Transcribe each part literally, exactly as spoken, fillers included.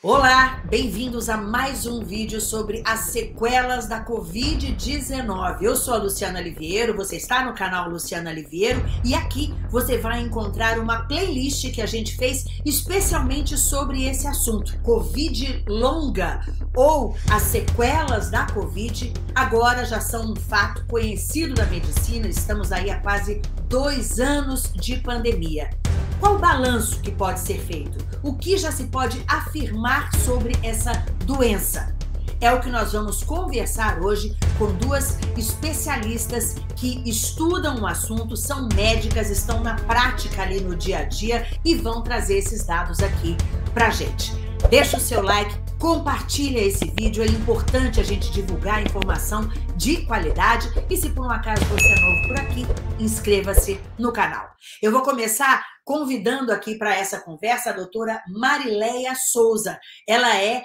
Olá, bem-vindos a mais um vídeo sobre as sequelas da covid dezenove. Eu sou a Luciana Liviero, você está no canal Luciana Liviero e aqui você vai encontrar uma playlist que a gente fez especialmente sobre esse assunto, Covid longa ou as sequelas da Covid. Agora já são um fato conhecido da medicina, estamos aí há quase dois anos de pandemia. Qual o balanço que pode ser feito? O que já se pode afirmar sobre essa doença? É o que nós vamos conversar hoje com duas especialistas que estudam o assunto, são médicas, estão na prática ali no dia a dia e vão trazer esses dados aqui pra gente. Deixa o seu like, compartilha esse vídeo, é importante a gente divulgar informação de qualidade e se por um acaso você é novo por aqui, inscreva-se no canal. Eu vou começar convidando aqui para essa conversa a doutora Marileia Souza. Ela é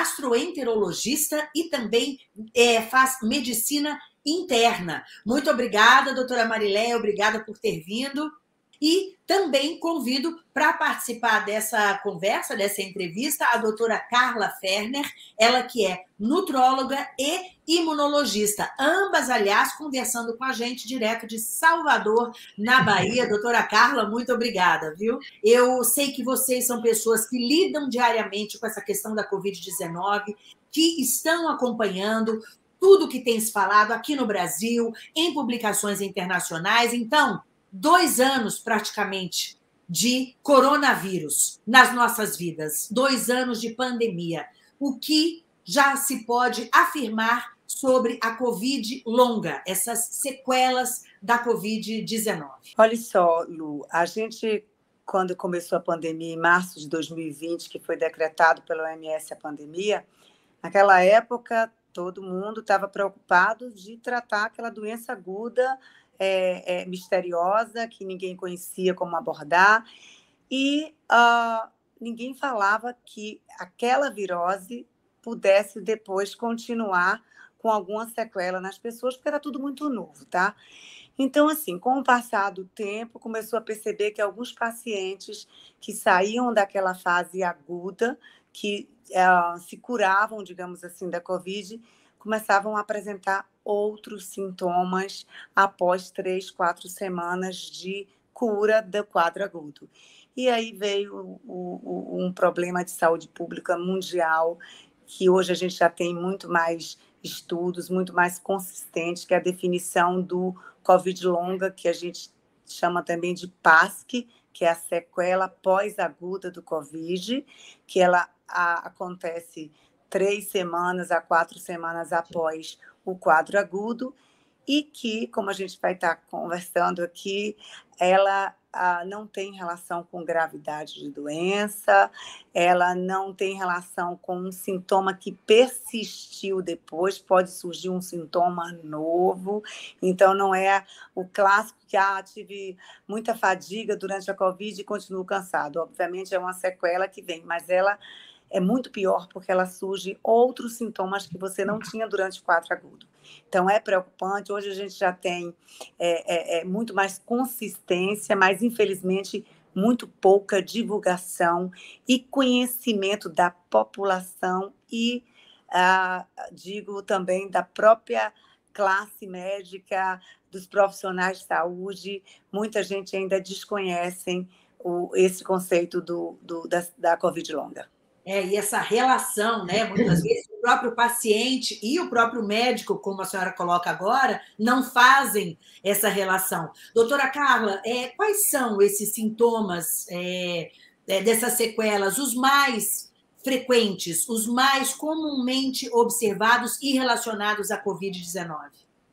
gastroenterologista e também é, faz medicina interna. Muito obrigada, doutora Marileia, obrigada por ter vindo. E também convido para participar dessa conversa, dessa entrevista, a doutora Carla Ferner, ela que é nutróloga e imunologista, ambas, aliás, conversando com a gente direto de Salvador, na Bahia. Doutora Carla, muito obrigada, viu? Eu sei que vocês são pessoas que lidam diariamente com essa questão da covid dezenove, que estão acompanhando tudo que tem se falado aqui no Brasil, em publicações internacionais. Então, dois anos praticamente de coronavírus nas nossas vidas, dois anos de pandemia. O que já se pode afirmar sobre a Covid longa, essas sequelas da covid dezenove? Olha só, Lu, a gente, quando começou a pandemia, em março de dois mil e vinte, que foi decretado pela O M S a pandemia, naquela época todo mundo estava preocupado de tratar aquela doença aguda, É, é, misteriosa, que ninguém conhecia como abordar, e uh, ninguém falava que aquela virose pudesse depois continuar com alguma sequela nas pessoas, porque era tudo muito novo, tá? Então, assim, com o passar do tempo, começou a perceber que alguns pacientes que saíam daquela fase aguda, que uh, se curavam, digamos assim, da Covid, começavam a apresentar outros sintomas após três, quatro semanas de cura do quadro agudo. E aí veio o, o, um problema de saúde pública mundial, que hoje a gente já tem muito mais estudos, muito mais consistentes, que é a definição do Covid longa, que a gente chama também de P A S C, que é a sequela pós-aguda do Covid, que ela a, acontece três semanas a quatro semanas após o quadro agudo, e que, como a gente vai estar conversando aqui, ela ah, não tem relação com gravidade de doença, ela não tem relação com um sintoma que persistiu depois, pode surgir um sintoma novo, então não é o clássico que ah, tive muita fadiga durante a Covid e continuo cansado. Obviamente é uma sequela que vem, mas ela é muito pior porque ela surge outros sintomas que você não tinha durante o quadro agudo. Então, é preocupante. Hoje a gente já tem é, é, é, muito mais consistência, mas, infelizmente, muito pouca divulgação e conhecimento da população e, ah, digo também, da própria classe médica, dos profissionais de saúde. Muita gente ainda desconhece o, esse conceito do, do, da, da Covid longa. É, e essa relação, né? Muitas vezes o próprio paciente e o próprio médico, como a senhora coloca agora, não fazem essa relação. Doutora Carla, é, quais são esses sintomas é, é, dessas sequelas, os mais frequentes, os mais comumente observados e relacionados à covid dezenove?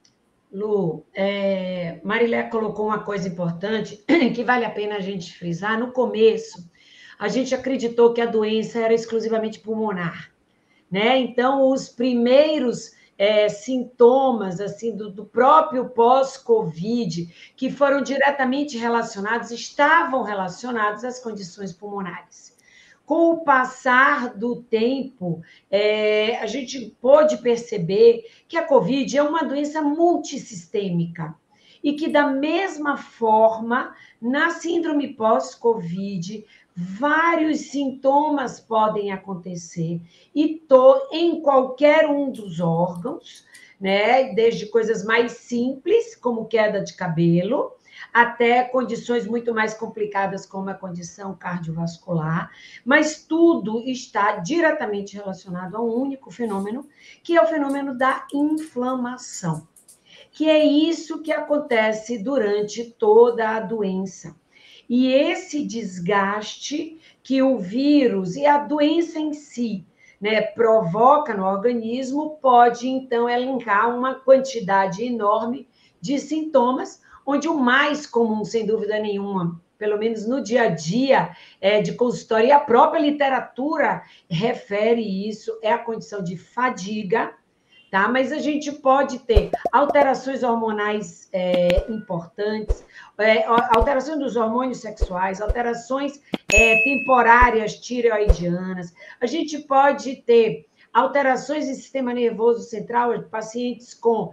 Lu, é, Marileia colocou uma coisa importante que vale a pena a gente frisar. No começo, a gente acreditou que a doença era exclusivamente pulmonar, né? Então, os primeiros é, sintomas assim do, do próprio pós-Covid, que foram diretamente relacionados, estavam relacionados às condições pulmonares. Com o passar do tempo, é, a gente pôde perceber que a Covid é uma doença multissistêmica e que, da mesma forma, na síndrome pós-Covid, vários sintomas podem acontecer e tô em qualquer um dos órgãos, né? Desde coisas mais simples, como queda de cabelo, até condições muito mais complicadas, como a condição cardiovascular, mas tudo está diretamente relacionado a um único fenômeno, que é o fenômeno da inflamação, que é isso que acontece durante toda a doença. E esse desgaste que o vírus e a doença em si, né, provoca no organismo, pode, então, elencar uma quantidade enorme de sintomas, onde o mais comum, sem dúvida nenhuma, pelo menos no dia a dia é, de consultório, e a própria literatura refere isso, é a condição de fadiga, tá? Mas a gente pode ter alterações hormonais é, importantes, é, alterações dos hormônios sexuais, alterações é, temporárias tireoidianas, a gente pode ter alterações do sistema nervoso central, pacientes com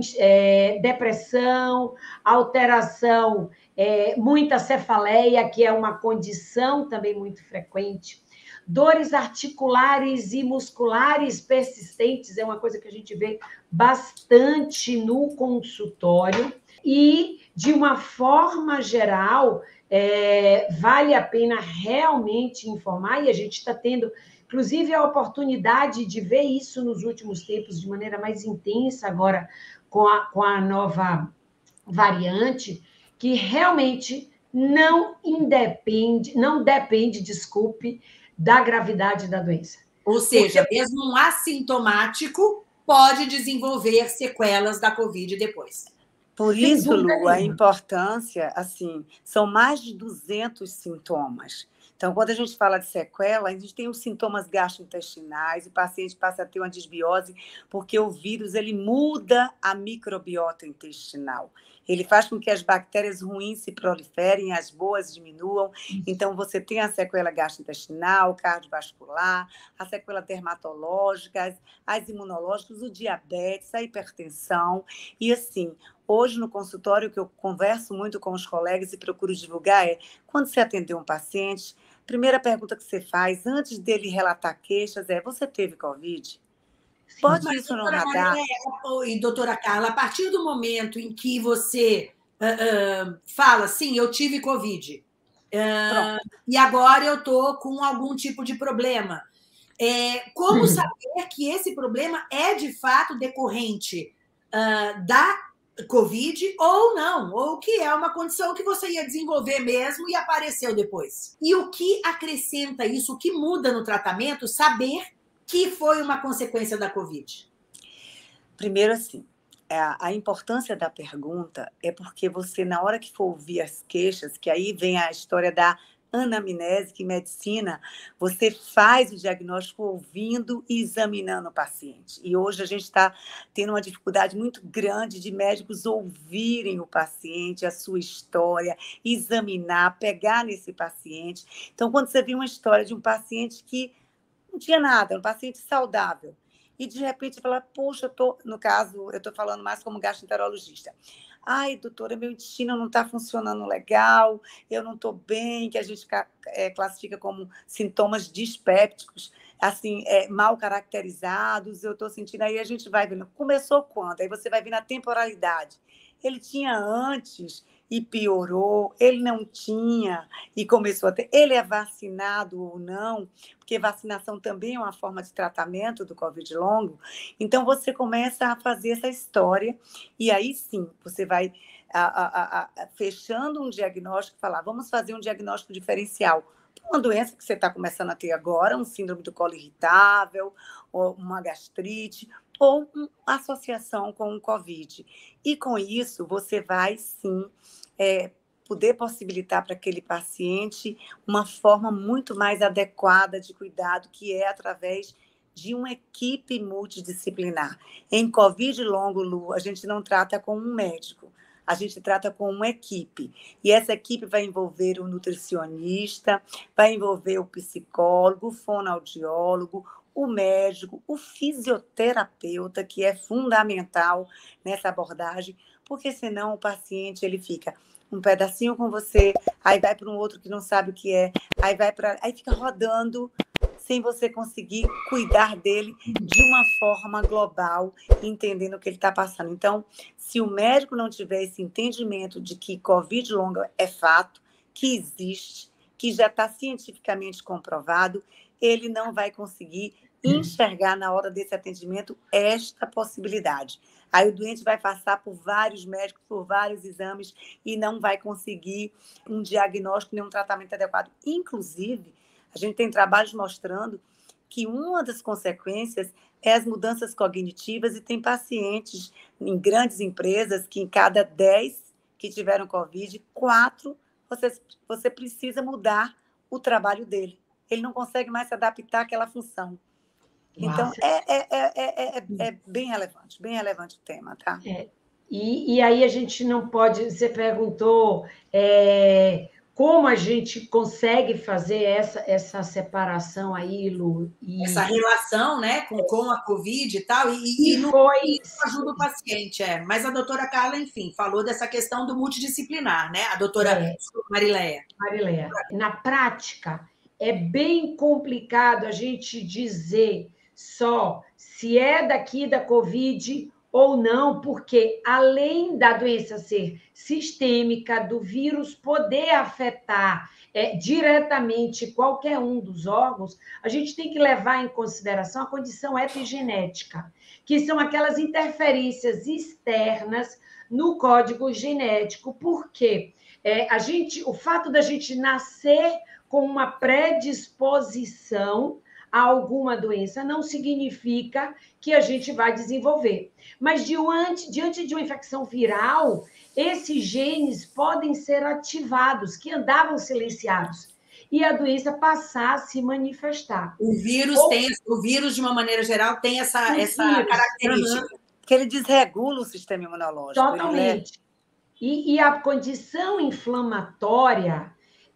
é, depressão, alteração, é, muita cefaleia, que é uma condição também muito frequente, dores articulares e musculares persistentes, é uma coisa que a gente vê bastante no consultório, e, de uma forma geral, é, vale a pena realmente informar, e a gente está tendo, inclusive, a oportunidade de ver isso nos últimos tempos de maneira mais intensa agora com a, com a nova variante, que realmente não independe, não depende, desculpe, da gravidade da doença. Ou seja, Porque... mesmo um assintomático pode desenvolver sequelas da Covid depois. Por isso, Lu, a importância, assim, são mais de duzentos sintomas. Então, quando a gente fala de sequela, a gente tem os sintomas gastrointestinais, o paciente passa a ter uma disbiose, porque o vírus ele muda a microbiota intestinal. Ele faz com que as bactérias ruins se proliferem, as boas diminuam. Então, você tem a sequela gastrointestinal, cardiovascular, a sequela dermatológica, as, as imunológicas, o diabetes, a hipertensão. E, assim, hoje no consultório, que eu converso muito com os colegas e procuro divulgar é, quando você atender um paciente, a primeira pergunta que você faz, antes dele relatar queixas, é, você teve Covid? Pode Mas, isso no radar? Maria, e doutora Carla, a partir do momento em que você uh, uh, fala, sim, eu tive Covid, uh, e agora eu estou com algum tipo de problema, é, como uhum. saber que esse problema é, de fato, decorrente uh, da Covid ou não, ou que é uma condição que você ia desenvolver mesmo e apareceu depois? E o que acrescenta isso, o que muda no tratamento, saber que foi uma consequência da Covid? Primeiro, assim, a importância da pergunta é porque você, na hora que for ouvir as queixas, que aí vem a história da anamnese, que em medicina, você faz o diagnóstico ouvindo e examinando o paciente. E hoje a gente está tendo uma dificuldade muito grande de médicos ouvirem o paciente, a sua história, examinar, pegar nesse paciente. Então, quando você vê uma história de um paciente que não tinha nada, um paciente saudável, e de repente fala, poxa, eu tô, no caso, eu estou falando mais como gastroenterologista. Ai, doutora, meu intestino não está funcionando legal, eu não estou bem, que a gente é, classifica como sintomas dispépticos, assim, é, mal caracterizados, eu estou sentindo, aí a gente vai vendo, começou quando? Aí você vai ver na temporalidade. Ele tinha antes e piorou, ele não tinha e começou a ter. Ele é vacinado ou não, porque vacinação também é uma forma de tratamento do Covid longo. Então, você começa a fazer essa história e aí sim, você vai a, a, a, fechando um diagnóstico e falar, vamos fazer um diagnóstico diferencial. Uma doença que você está começando a ter agora, um síndrome do colo irritável, ou uma gastrite, ou uma associação com o Covid. E com isso, você vai, sim, é, poder possibilitar para aquele paciente uma forma muito mais adequada de cuidado, que é através de uma equipe multidisciplinar. Em Covid longo, Lu, a gente não trata com um médico, a gente trata com uma equipe. E essa equipe vai envolver o nutricionista, vai envolver o psicólogo, o fonoaudiólogo, o médico, o fisioterapeuta, que é fundamental nessa abordagem, porque senão o paciente ele fica um pedacinho com você, aí vai para um outro que não sabe o que é, aí vai para, aí fica rodando sem você conseguir cuidar dele de uma forma global, entendendo o que ele está passando. Então, se o médico não tiver esse entendimento de que Covid longa é fato, que existe, que já está cientificamente comprovado, ele não vai conseguir enxergar na hora desse atendimento esta possibilidade. Aí o doente vai passar por vários médicos, por vários exames e não vai conseguir um diagnóstico nem um tratamento adequado. Inclusive, a gente tem trabalhos mostrando que uma das consequências é as mudanças cognitivas e tem pacientes em grandes empresas que em cada dez que tiveram Covid, quatro você, você precisa mudar o trabalho dele. Ele não consegue mais se adaptar àquela função. Então, é, é, é, é, é, é bem relevante, bem relevante o tema, tá? É. E, e aí a gente não pode... Você perguntou é, como a gente consegue fazer essa, essa separação aí, Lu? E... Essa relação, né, com, com a Covid e tal, e, e, e não foi... ajuda o paciente, é. Mas a doutora Carla, enfim, falou dessa questão do multidisciplinar, né? A doutora é. Marileia. Marileia. Na prática, é bem complicado a gente dizer só se é daqui da Covid ou não, porque além da doença ser sistêmica, do vírus poder afetar é, diretamente qualquer um dos órgãos, a gente tem que levar em consideração a condição epigenética, que são aquelas interferências externas no código genético, porque é, a gente, o fato da gente nascer com uma predisposição a alguma doença não significa que a gente vai desenvolver. Mas diante, diante de uma infecção viral, esses genes podem ser ativados, que andavam silenciados, e a doença passar a se manifestar. O vírus, Ou, tem, o vírus de uma maneira geral, tem essa, essa vírus, característica. Uhum. Que ele desregula o sistema imunológico. Totalmente. E, e a condição inflamatória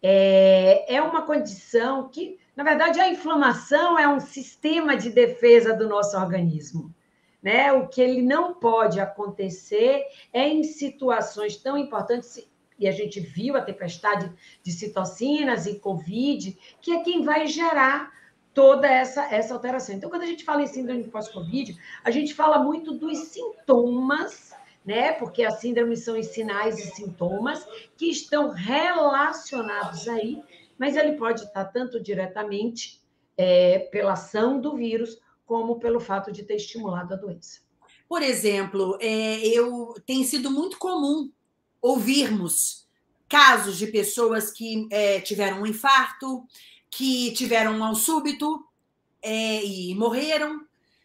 é, é uma condição que... Na verdade, a inflamação é um sistema de defesa do nosso organismo, né? O que ele não pode acontecer é em situações tão importantes, e a gente viu a tempestade de citocinas e Covid, que é quem vai gerar toda essa, essa alteração. Então, quando a gente fala em síndrome pós-Covid, a gente fala muito dos sintomas, né? Porque as síndromes são os sinais e sintomas que estão relacionados aí, mas ele pode estar tanto diretamente é, pela ação do vírus, como pelo fato de ter estimulado a doença. Por exemplo, é, eu, tem sido muito comum ouvirmos casos de pessoas que é, tiveram um infarto, que tiveram um mal súbito é, e morreram,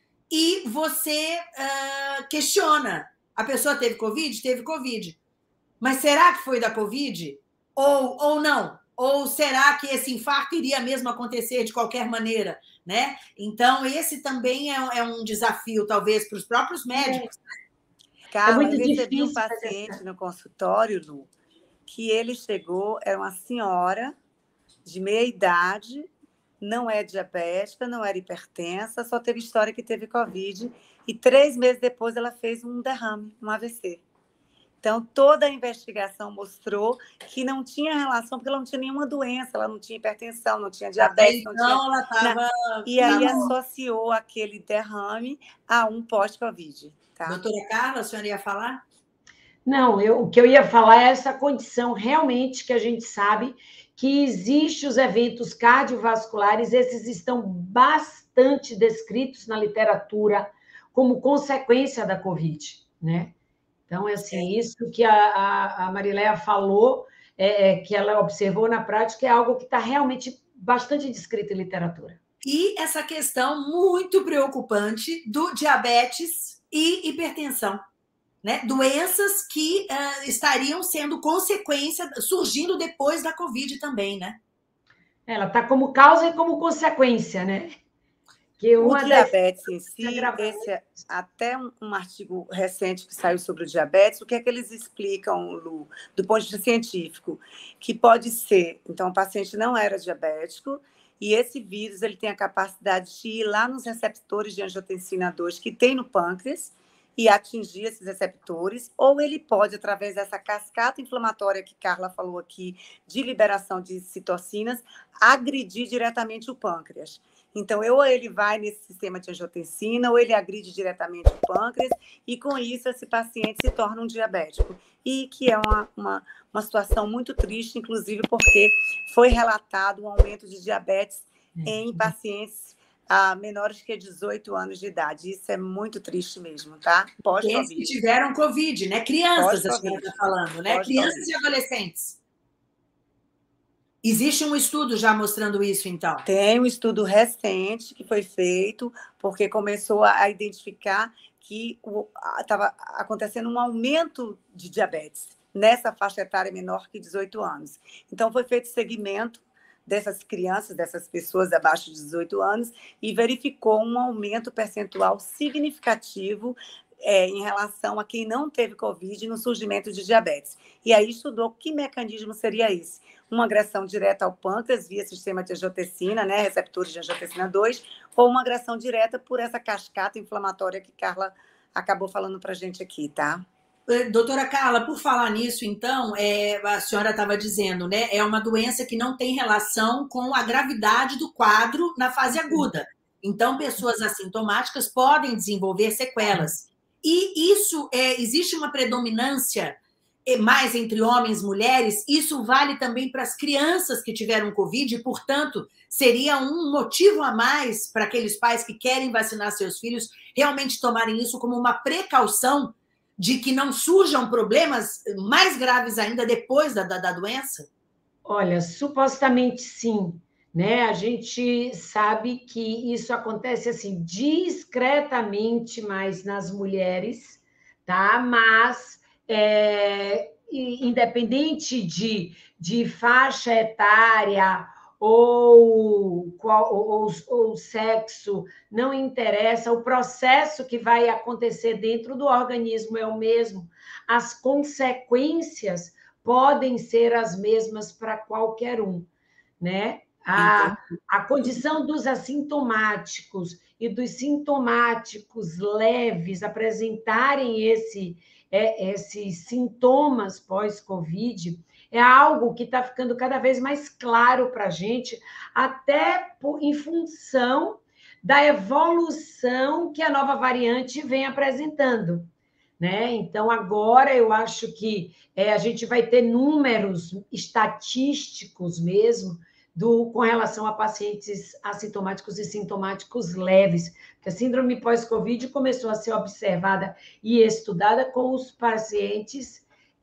e você uh, questiona, a pessoa teve Covid? Teve Covid. Mas será que foi da Covid? Ou, ou não? Ou será que esse infarto iria mesmo acontecer de qualquer maneira, né? Então, esse também é, é um desafio, talvez, para os próprios médicos. É. Carla, é muito eu recebi um paciente no consultório, Lu, que ele chegou, era uma senhora de meia idade, não é diabética, não era hipertensa, só teve história que teve Covid, e três meses depois ela fez um derrame, um A V C. Então, toda a investigação mostrou que não tinha relação, porque ela não tinha nenhuma doença, ela não tinha hipertensão, não tinha diabetes. Então, não tinha... ela estava... E aí associou aquele derrame a um pós-Covid. Tá? Doutora Carla, a senhora ia falar? Não, eu, o que eu ia falar é essa condição realmente que a gente sabe que existem os eventos cardiovasculares, esses estão bastante descritos na literatura como consequência da Covid, né? Então, é assim, isso que a, a, a Marileia falou, é, é, que ela observou na prática, é algo que está realmente bastante descrito em literatura. E essa questão muito preocupante do diabetes e hipertensão, né? Doenças que uh, estariam sendo consequência, surgindo depois da Covid também, né? Ela está como causa e como consequência, né? Que o diabetes das... em si, esse é até um, um artigo recente que saiu sobre o diabetes, o que é que eles explicam, Lu, do ponto de vista científico? Que pode ser, então o paciente não era diabético, e esse vírus ele tem a capacidade de ir lá nos receptores de angiotensina dois que tem no pâncreas, e atingir esses receptores, ou ele pode, através dessa cascata inflamatória que Carla falou aqui, de liberação de citocinas, agredir diretamente o pâncreas. Então, ou ele vai nesse sistema de angiotensina, ou ele agride diretamente o pâncreas, e com isso esse paciente se torna um diabético. E que é uma, uma, uma situação muito triste, inclusive porque foi relatado um aumento de diabetes em pacientes ah, menores que dezoito anos de idade. Isso é muito triste mesmo, tá? Pós-Covid. Esses que tiveram Covid, né? Crianças, a senhora está falando, né? Crianças e adolescentes. Existe um estudo já mostrando isso, então? Tem um estudo recente que foi feito, porque começou a identificar que estava acontecendo um aumento de diabetes nessa faixa etária menor que dezoito anos. Então, foi feito segmento dessas crianças, dessas pessoas abaixo de dezoito anos, e verificou um aumento percentual significativo é, em relação a quem não teve Covid no surgimento de diabetes. E aí estudou que mecanismo seria esse. Uma agressão direta ao pâncreas via sistema de angiotensina, né, receptores de angiotensina dois, ou uma agressão direta por essa cascata inflamatória que Carla acabou falando para a gente aqui, tá? Doutora Carla, por falar nisso, então, é, a senhora estava dizendo, né, é uma doença que não tem relação com a gravidade do quadro na fase aguda. Então, pessoas assintomáticas podem desenvolver sequelas. E isso, é, existe uma predominância mais entre homens e mulheres, isso vale também para as crianças que tiveram Covid, e, portanto, seria um motivo a mais para aqueles pais que querem vacinar seus filhos realmente tomarem isso como uma precaução de que não surjam problemas mais graves ainda depois da, da, da doença? Olha, supostamente sim, né? A gente sabe que isso acontece assim discretamente mais nas mulheres, tá? Mas é, independente de, de faixa etária ou, qual, ou, ou sexo, não interessa, o processo que vai acontecer dentro do organismo é o mesmo, as consequências podem ser as mesmas para qualquer um, né? A, a condição dos assintomáticos e dos sintomáticos leves apresentarem esse, é, esses sintomas pós-Covid é algo que está ficando cada vez mais claro para a gente, até por, em função da evolução que a nova variante vem apresentando, né? Então, agora eu acho que é, a gente vai ter números estatísticos mesmo do, com relação a pacientes assintomáticos e sintomáticos leves, porque a síndrome pós-Covid começou a ser observada e estudada com os pacientes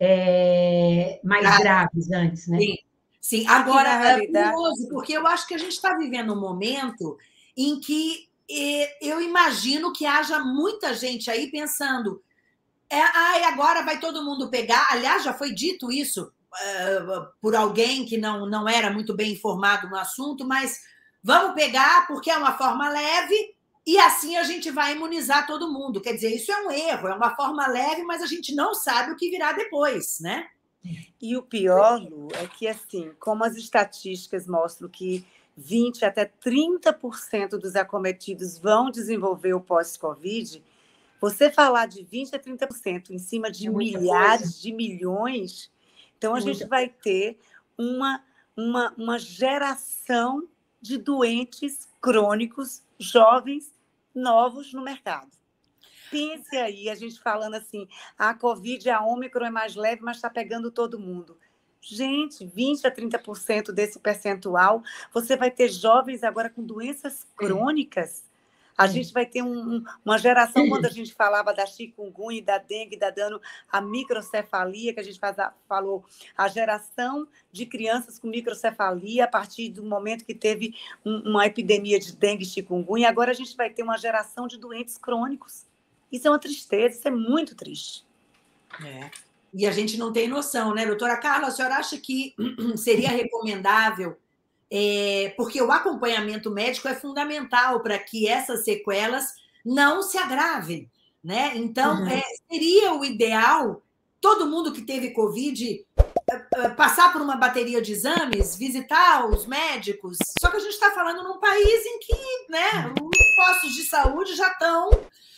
é, mais ah, graves antes, né? Sim, sim. Agora, é curioso, porque eu acho que a gente está vivendo um momento em que eu imagino que haja muita gente aí pensando é, ah, agora vai todo mundo pegar. Aliás, já foi dito isso uh, por alguém que não, não era muito bem informado no assunto, mas vamos pegar porque é uma forma leve e assim a gente vai imunizar todo mundo. Quer dizer, isso é um erro, é uma forma leve, mas a gente não sabe o que virá depois, né? E o pior, Lu, é que, assim, como as estatísticas mostram que vinte por cento até trinta por cento dos acometidos vão desenvolver o pós-Covid, você falar de vinte por cento a trinta por cento em cima de é milhares coisa. de milhões, então a Muita. gente vai ter uma, uma, uma geração de doentes crônicos, jovens, novos no mercado. Pense aí, a gente falando assim, a Covid, a Ômicron é mais leve, mas está pegando todo mundo. Gente, vinte a trinta por cento desse percentual, você vai ter jovens agora com doenças crônicas. A gente vai ter um, uma geração, quando a gente falava da chikungunya, da dengue, da dando a microcefalia, que a gente faz a, falou, a geração de crianças com microcefalia a partir do momento que teve um, uma epidemia de dengue e chikungunya, agora a gente vai ter uma geração de doentes crônicos. Isso é uma tristeza, isso é muito triste. É. E a gente não tem noção, né, doutora Carla? A senhora acha que seria recomendável, é, porque o acompanhamento médico é fundamental para que essas sequelas não se agravem, né? Então, uhum. é, seria o ideal todo mundo que teve Covid passar por uma bateria de exames, visitar os médicos, só que a gente está falando num país em que, né, os postos de saúde já estão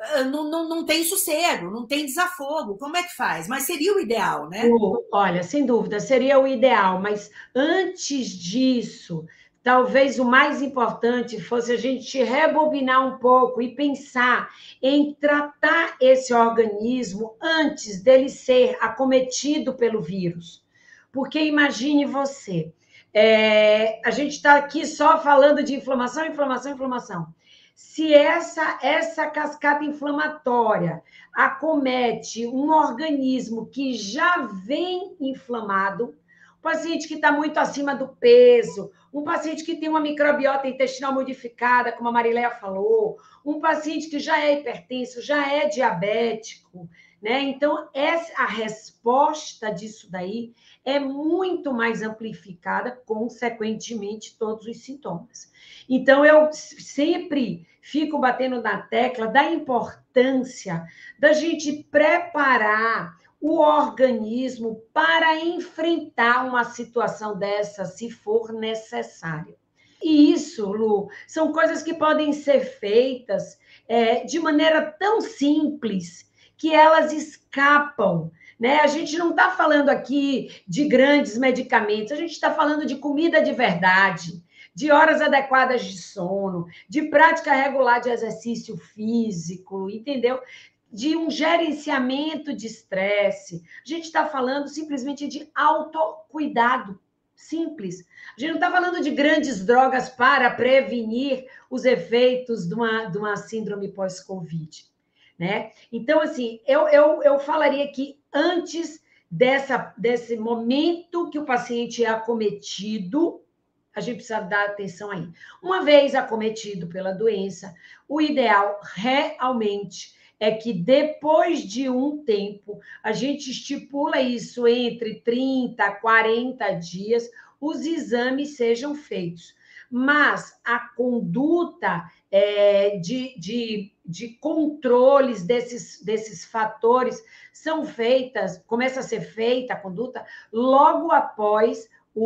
não, não, não tem sossego, não tem desafogo. Como é que faz? Mas seria o ideal, né? Olha, sem dúvida, seria o ideal, mas antes disso, talvez o mais importante fosse a gente rebobinar um pouco e pensar em tratar esse organismo antes dele ser acometido pelo vírus. Porque imagine você, é, a gente está aqui só falando de inflamação, inflamação, inflamação. Se essa, essa cascata inflamatória acomete um organismo que já vem inflamado, um paciente que está muito acima do peso, um paciente que tem uma microbiota intestinal modificada, como a Mariléia falou, um paciente que já é hipertenso, já é diabético, né? Então, essa, a resposta disso daí é muito mais amplificada, consequentemente, todos os sintomas. Então, eu sempre fico batendo na tecla da importância da gente preparar o organismo para enfrentar uma situação dessa, se for necessário. E isso, Lu, são coisas que podem ser feitas é, de maneira tão simples que elas escapam, né? A gente não está falando aqui de grandes medicamentos, a gente está falando de comida de verdade, de horas adequadas de sono, de prática regular de exercício físico, entendeu? De um gerenciamento de estresse. A gente está falando simplesmente de autocuidado, simples. A gente não está falando de grandes drogas para prevenir os efeitos de uma, de uma síndrome pós-Covid, né? Então, assim, eu, eu, eu falaria que antes dessa, desse momento que o paciente é acometido, a gente precisa dar atenção aí. Uma vez acometido pela doença, o ideal realmente é que depois de um tempo, a gente estipula isso entre trinta a quarenta dias, os exames sejam feitos. Mas a conduta é, de, de, de controles desses, desses fatores são feitas, começa a ser feita a conduta logo após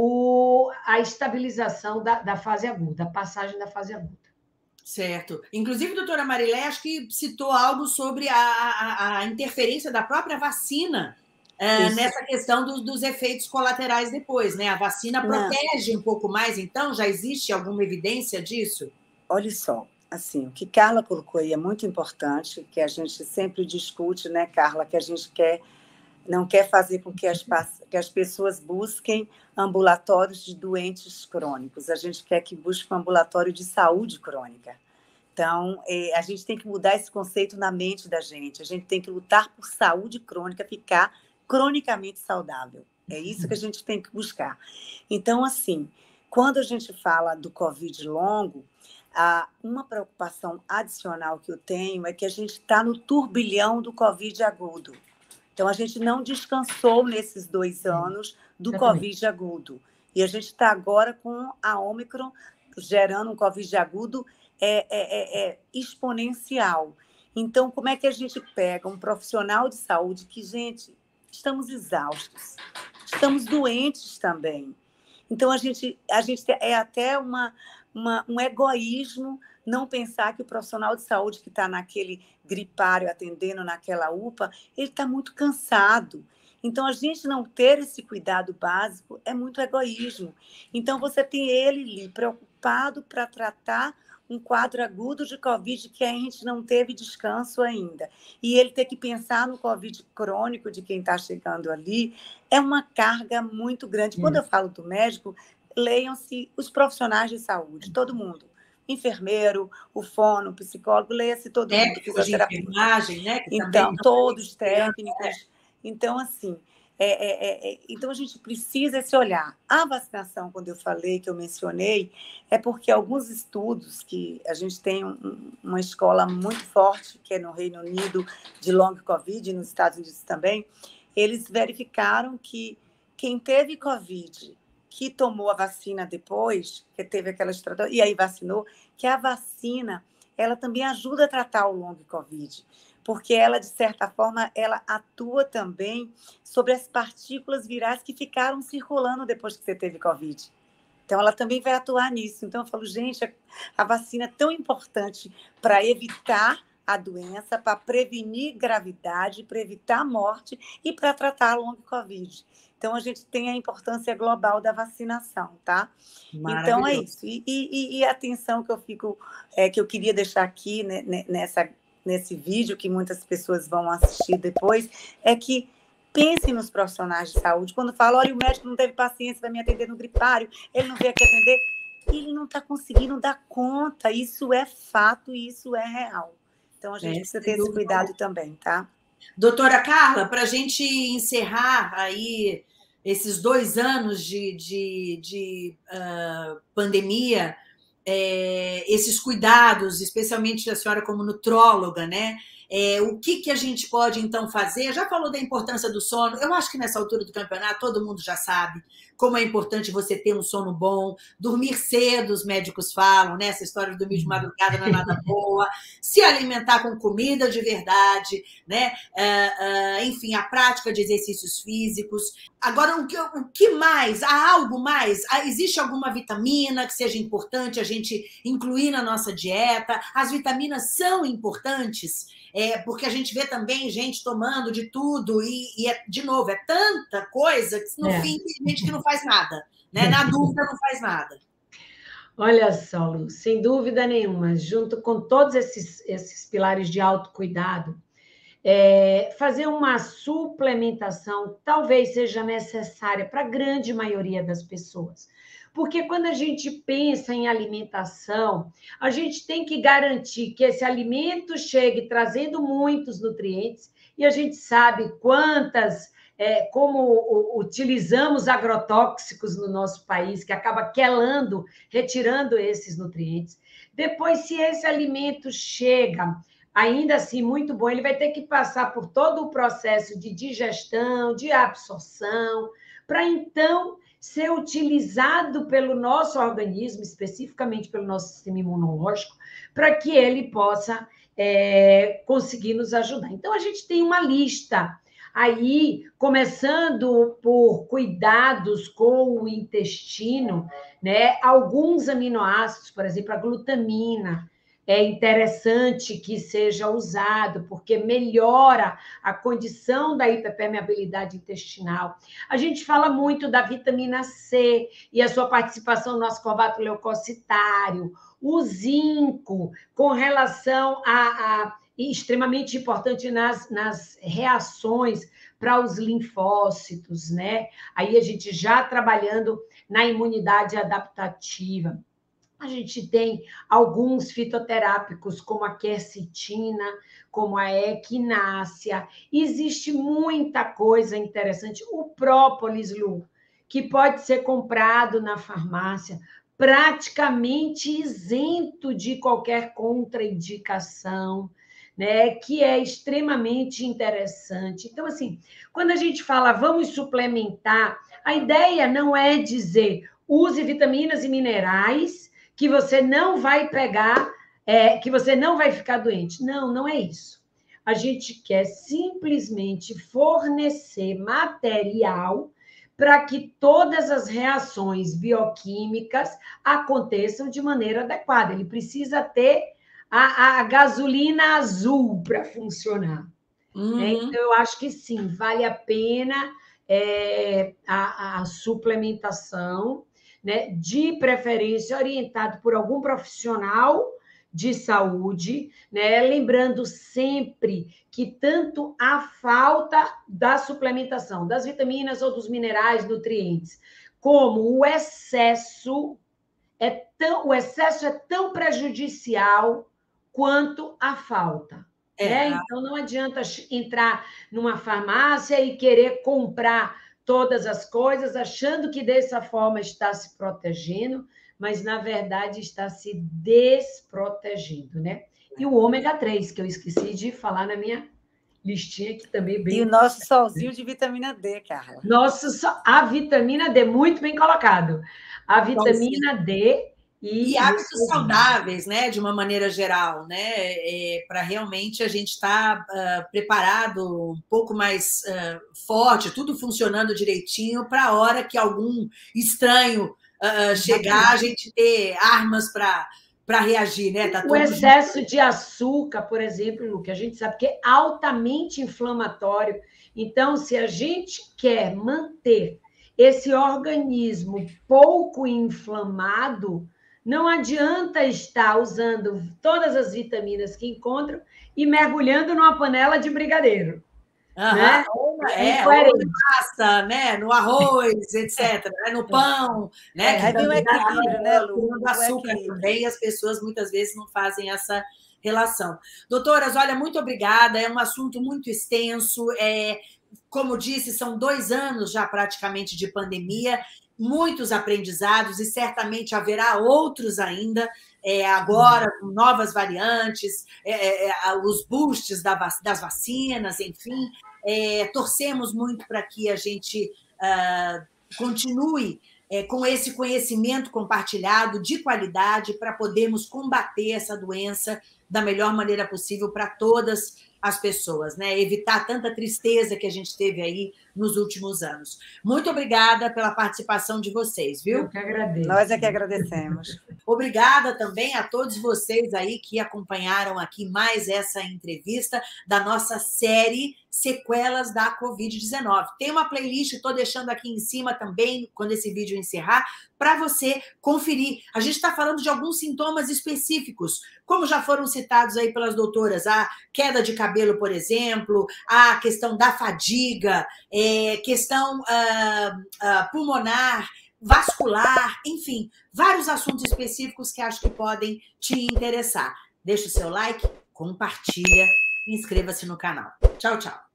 o, a estabilização da, da fase aguda, a passagem da fase aguda. Certo. Inclusive, a doutora Marilé, acho que citou algo sobre a, a, a interferência da própria vacina é, nessa questão do, dos efeitos colaterais depois, né? A vacina protege Não. um pouco mais, então? Já existe alguma evidência disso? Olha só, assim, o que Carla colocou aí é muito importante, que a gente sempre discute, né, Carla, que a gente quer, não quer fazer com que as, que as pessoas busquem ambulatórios de doentes crônicos, a gente quer que busque um ambulatório de saúde crônica. Então, é, a gente tem que mudar esse conceito na mente da gente, a gente tem que lutar por saúde crônica, ficar cronicamente saudável. É isso que a gente tem que buscar. Então, assim, quando a gente fala do Covid longo, ah, uma preocupação adicional que eu tenho é que a gente está no turbilhão do Covid agudo. Então, a gente não descansou nesses dois anos do Covid agudo. E a gente está agora com a Ômicron gerando um Covid agudo é, é, é, é exponencial. Então, como é que a gente pega um profissional de saúde que, gente, estamos exaustos, estamos doentes também. Então, a gente, a gente é até uma, uma, um egoísmo não pensar que o profissional de saúde que está naquele gripário atendendo naquela U P A, ele está muito cansado. Então, a gente não ter esse cuidado básico é muito egoísmo. Então, você tem ele ali preocupado para tratar um quadro agudo de Covid que a gente não teve descanso ainda. E ele ter que pensar no Covid crônico de quem está chegando ali é uma carga muito grande. Quando eu falo do médico, leiam-se os profissionais de saúde, todo mundo. Enfermeiro, o fono, o psicólogo, leia-se todo técnicos mundo. Técnicos de enfermagem, né? Que então, todos técnicos. É. Então, assim, é, é, é, então a gente precisa esse olhar. A vacinação, quando eu falei, que eu mencionei, é porque alguns estudos que a gente tem um, uma escola muito forte, que é no Reino Unido, de long Covid, nos Estados Unidos também, eles verificaram que quem teve Covid, que tomou a vacina depois, que teve aquela estratégia, e aí vacinou, que a vacina, ela também ajuda a tratar o long Covid, porque ela, de certa forma, ela atua também sobre as partículas virais que ficaram circulando depois que você teve Covid. Então, ela também vai atuar nisso. Então, eu falo, gente, a vacina é tão importante para evitar a doença, para prevenir gravidade, para evitar a morte e para tratar a long covid. Então, a gente tem a importância global da vacinação, tá? Então, é isso. E, e, e a atenção que eu fico, é, que eu queria deixar aqui, né, nessa, nesse vídeo, que muitas pessoas vão assistir depois, é que pensem nos profissionais de saúde. Quando falam, olha, o médico não teve paciência para me atender no gripário, ele não veio aqui atender, ele não está conseguindo dar conta. Isso é fato e isso é real. Então, a gente é, precisa ter esse cuidado também, tá? Doutora Carla, para a gente encerrar aí esses dois anos de, de, de uh, pandemia, é, esses cuidados, especialmente a senhora como nutróloga, né? É, o que, que a gente pode, então, fazer? Já falou da importância do sono. Eu acho que nessa altura do campeonato todo mundo já sabe como é importante você ter um sono bom, dormir cedo, os médicos falam, né? Essa história de dormir de madrugada não é nada boa, se alimentar com comida de verdade, né? Uh, uh, enfim, a prática de exercícios físicos. Agora, o que, o que mais? Há algo mais? Existe alguma vitamina que seja importante a gente incluir na nossa dieta? As vitaminas são importantes? É, porque a gente vê também gente tomando de tudo e, e é, de novo, é tanta coisa que no é. fim tem gente que não faz nada, né? Na dúvida não faz nada. Olha só, Lu, sem dúvida nenhuma, junto com todos esses, esses pilares de autocuidado, é, fazer uma suplementação talvez seja necessária para a grande maioria das pessoas. Porque quando a gente pensa em alimentação, a gente tem que garantir que esse alimento chegue trazendo muitos nutrientes, e a gente sabe quantas, é, como utilizamos agrotóxicos no nosso país, que acaba quelando, retirando esses nutrientes. Depois, se esse alimento chega, ainda assim muito bom, ele vai ter que passar por todo o processo de digestão, de absorção, para então ser utilizado pelo nosso organismo, especificamente pelo nosso sistema imunológico, para que ele possa é, conseguir nos ajudar. Então, a gente tem uma lista aí, começando por cuidados com o intestino, né? Alguns aminoácidos, por exemplo, a glutamina, é interessante que seja usado, porque melhora a condição da hiperpermeabilidade intestinal. A gente fala muito da vitamina C e a sua participação no nosso ascorbato leucocitário, o zinco, com relação a, a extremamente importante nas, nas reações para os linfócitos, né? Aí a gente já trabalhando na imunidade adaptativa. A gente tem alguns fitoterápicos, como a quercetina, como a equinácea. Existe muita coisa interessante. O própolis, Lu, que pode ser comprado na farmácia, praticamente isento de qualquer contraindicação, né? Que é extremamente interessante. Então, assim, quando a gente fala vamos suplementar, a ideia não é dizer use vitaminas e minerais que você não vai pegar, é, que você não vai ficar doente. Não, não é isso. A gente quer simplesmente fornecer material para que todas as reações bioquímicas aconteçam de maneira adequada. Ele precisa ter a, a gasolina azul para funcionar. Uhum. Né? Então, eu acho que sim, vale a pena é, a, a suplementação, né, de preferência orientado por algum profissional de saúde, né, lembrando sempre que tanto a falta da suplementação das vitaminas ou dos minerais, nutrientes, como o excesso é tão, o excesso é tão prejudicial quanto a falta. É. Né? Então, não adianta entrar numa farmácia e querer comprar todas as coisas, achando que dessa forma está se protegendo, mas, na verdade, está se desprotegendo, né? E o ômega três, que eu esqueci de falar na minha listinha, que também é bem... E o nosso solzinho de vitamina D, Carla. Nosso, a vitamina D, muito bem colocado. A vitamina D... E, e hábitos saudáveis, né, de uma maneira geral, né, é, para realmente a gente estar tá, uh, preparado, um pouco mais uh, forte, tudo funcionando direitinho, para a hora que algum estranho uh, chegar, a gente ter armas para para reagir, né? Tá o todo excesso mundo... de açúcar, por exemplo, Lu, que a gente sabe que é altamente inflamatório. Então, se a gente quer manter esse organismo pouco inflamado, não adianta estar usando todas as vitaminas que encontram e mergulhando numa panela de brigadeiro. Uhum. Né? É, é ou na massa, né? No arroz, etcétera, né? No pão, né? É, aí vem o equilíbrio, né, Lu? O açúcar também, e as pessoas muitas vezes não fazem essa relação. Doutoras, olha, muito obrigada, é um assunto muito extenso, é, como disse, são dois anos já praticamente de pandemia, muitos aprendizados e certamente haverá outros ainda, é, agora com novas variantes, é, é, os boosts da, das vacinas, enfim. É, torcemos muito para que a gente uh, continue é, com esse conhecimento compartilhado de qualidade para podermos combater essa doença da melhor maneira possível para todas as pessoas, né? Evitar tanta tristeza que a gente teve aí nos últimos anos. Muito obrigada pela participação de vocês, viu? Eu que agradeço. Nós é que agradecemos. Obrigada também a todos vocês aí que acompanharam aqui mais essa entrevista da nossa série Sequelas da covid dezenove. Tem uma playlist, estou deixando aqui em cima também, quando esse vídeo encerrar, para você conferir. A gente está falando de alguns sintomas específicos, como já foram citados aí pelas doutoras, a queda de cabelo, por exemplo, a questão da fadiga, é, questão uh, uh, pulmonar, vascular, enfim, vários assuntos específicos que acho que podem te interessar. Deixa o seu like, compartilha, inscreva-se no canal. Tchau, tchau.